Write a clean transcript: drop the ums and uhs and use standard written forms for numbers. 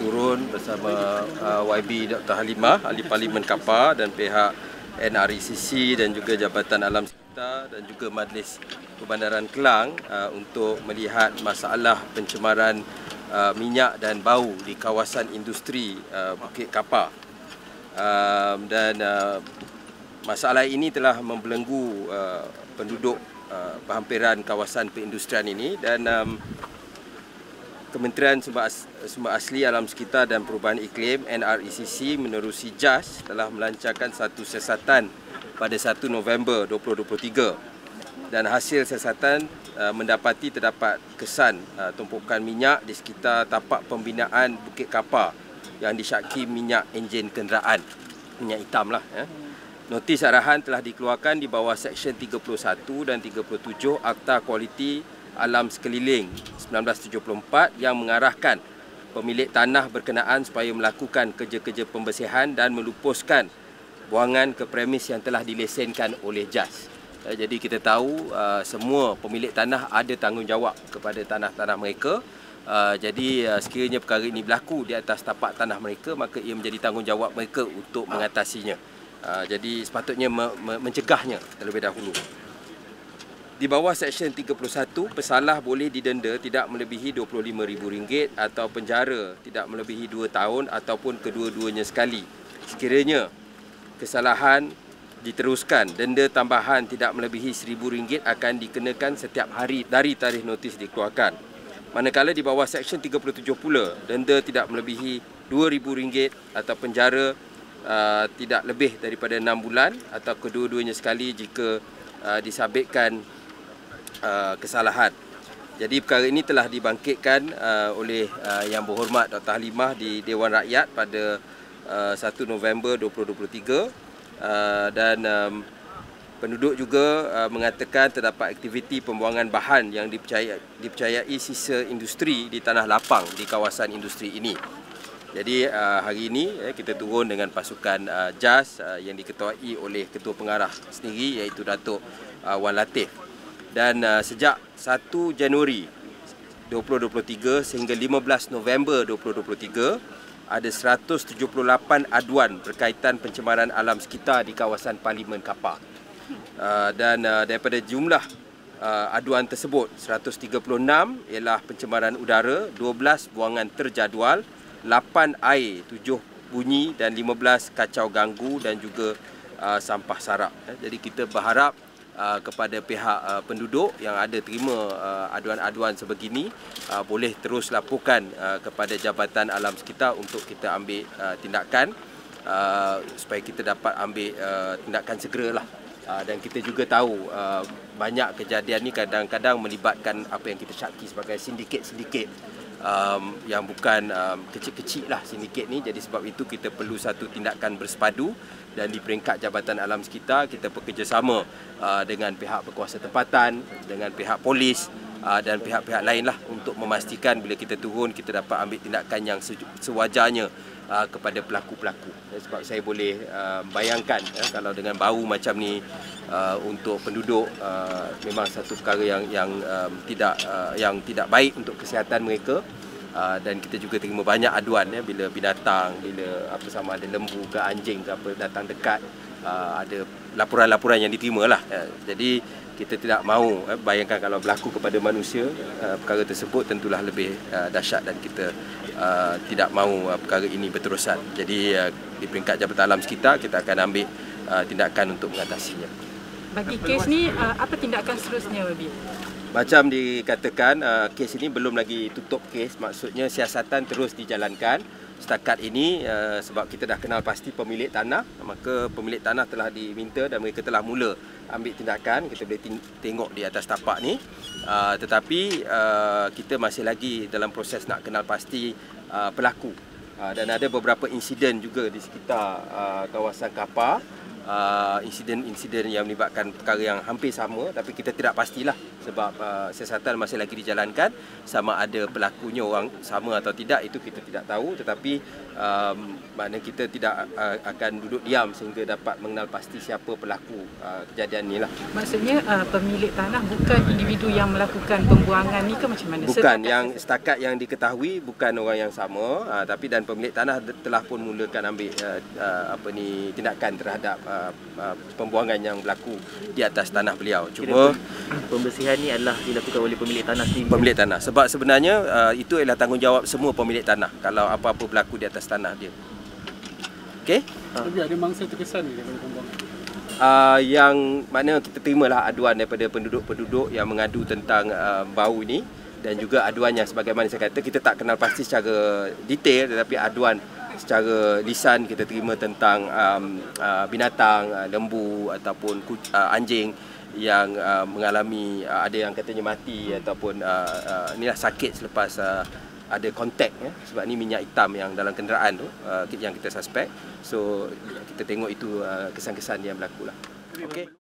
turun bersama YB Dr. Halimah, Ahli Parlimen Kapar, dan pihak NRECC dan juga Jabatan Alam Sekitar dan juga Majlis Perbandaran Kelang untuk melihat masalah pencemaran minyak dan bau di kawasan industri Bukit Kapar. Dan masalah ini telah membelenggu penduduk berhampiran kawasan perindustrian ini, dan Kementerian Sumber Asli Alam Sekitar dan Perubahan Iklim NRECC menerusi JAS telah melancarkan satu siasatan pada 1 November 2023, dan hasil siasatan mendapati terdapat kesan tumpukan minyak di sekitar tapak pembinaan Bukit Kapar yang disyaki minyak enjin kenderaan, minyak hitam lah. Notis arahan telah dikeluarkan di bawah Seksyen 31 dan 37 Akta Kualiti Alam Sekeliling 1974 yang mengarahkan pemilik tanah berkenaan supaya melakukan kerja-kerja pembersihan dan melupuskan buangan ke premis yang telah dilesenkan oleh JAS. Jadi kita tahu semua pemilik tanah ada tanggungjawab kepada tanah-tanah mereka. Jadi sekiranya perkara ini berlaku di atas tapak tanah mereka, maka ia menjadi tanggungjawab mereka untuk mengatasinya. Jadi sepatutnya mencegahnya terlebih dahulu. Di bawah Seksyen 31, pesalah boleh didenda tidak melebihi RM25,000 atau penjara tidak melebihi 2 tahun ataupun kedua-duanya sekali. Sekiranya kesalahan diteruskan, denda tambahan tidak melebihi RM1,000 akan dikenakan setiap hari dari tarikh notis dikeluarkan. Manakala di bawah Seksyen 37 pula, denda tidak melebihi RM2,000 atau penjara tidak lebih daripada 6 bulan atau kedua-duanya sekali jika disabitkan kesalahan. Jadi perkara ini telah dibangkitkan oleh Yang Berhormat Dr. Halimah di Dewan Rakyat pada 1 November 2023, dan penduduk juga mengatakan terdapat aktiviti pembuangan bahan yang dipercayai sisa industri di tanah lapang di kawasan industri ini. Jadi hari ini kita turun dengan pasukan JAS yang diketuai oleh Ketua Pengarah sendiri, iaitu Datuk Wan Latif. Dan sejak 1 Januari 2023 sehingga 15 November 2023 ada 178 aduan berkaitan pencemaran alam sekitar di kawasan Parlimen Kapar. Dan daripada jumlah aduan tersebut, 136 ialah pencemaran udara, 12 buangan terjadual, 8 air, 7 bunyi dan 15 kacau ganggu dan juga sampah sarap. Jadi kita berharap kepada pihak penduduk yang ada terima aduan-aduan sebegini boleh terus laporkan kepada Jabatan Alam Sekitar untuk kita ambil tindakan supaya kita dapat ambil tindakan segeralah. Dan kita juga tahu banyak kejadian ni kadang-kadang melibatkan apa yang kita syaki sebagai sindiket-sindiket yang bukan kecil-kecil lah sindiket ni. Jadi sebab itu kita perlu satu tindakan bersepadu, dan di peringkat Jabatan Alam Sekitar kita bekerjasama dengan pihak berkuasa tempatan, dengan pihak polis dan pihak-pihak lain lah untuk memastikan bila kita turun kita dapat ambil tindakan yang sewajarnya kepada pelaku-pelaku. Sebab saya boleh bayangkan kalau dengan bau macam ni untuk penduduk memang satu perkara yang tidak baik untuk kesihatan mereka. Dan kita juga terima banyak aduan bila binatang, bila apa sama ada lembu ke anjing ke apa datang dekat, ada laporan-laporan yang diterima lah. Jadi kita tidak mahu bayangkan kalau berlaku kepada manusia, perkara tersebut tentulah lebih dahsyat, dan kita tidak mahu perkara ini berterusan. Jadi di peringkat Jabatan Alam Sekitar kita akan ambil tindakan untuk mengatasinya. Bagi kes ni apa tindakan seterusnya, Wabi? Macam dikatakan, kes ini belum lagi tutup kes, maksudnya siasatan terus dijalankan. Setakat ini sebab kita dah kenal pasti pemilik tanah, maka pemilik tanah telah diminta dan mereka telah mula ambil tindakan. Kita boleh tengok di atas tapak ni. Tetapi kita masih lagi dalam proses nak kenal pasti pelaku. Dan ada beberapa insiden juga di sekitar kawasan Kapar insiden-insiden yang melibatkan perkara yang hampir sama, tapi kita tidak pastilah sebab siasatan masih lagi dijalankan. Sama ada pelakunya orang sama atau tidak, itu kita tidak tahu, tetapi maknanya kita tidak akan duduk diam sehingga dapat mengenal pasti siapa pelaku kejadian ni lah. Maksudnya pemilik tanah bukan individu yang melakukan pembuangan ni ke macam mana? Bukan, setakat yang diketahui bukan orang yang sama, tapi dan pemilik tanah telah pun mulakan ambil tindakan terhadap pembuangan yang berlaku di atas tanah beliau. Cuma pembersihan ni adalah dilakukan oleh pemilik tanah sendiri. Pemilik tanah, sebab sebenarnya itu adalah tanggungjawab semua pemilik tanah kalau apa-apa berlaku di atas tanah dia. Okey? Tapi ada mangsa terkesan ni daripada pembuangan? Yang mana kita terimalah aduan daripada penduduk-penduduk yang mengadu tentang bau ini, dan juga aduan yang sebagaimana saya kata kita tak kenal pasti secara detail, tetapi aduan secara lisan kita terima tentang binatang, lembu ataupun anjing yang mengalami ada yang katanya mati ataupun inilah sakit selepas ada kontak ya, sebab ni minyak hitam yang dalam kenderaan tu yang kita suspek. So kita tengok itu kesan-kesan yang berlaku lah. Okey.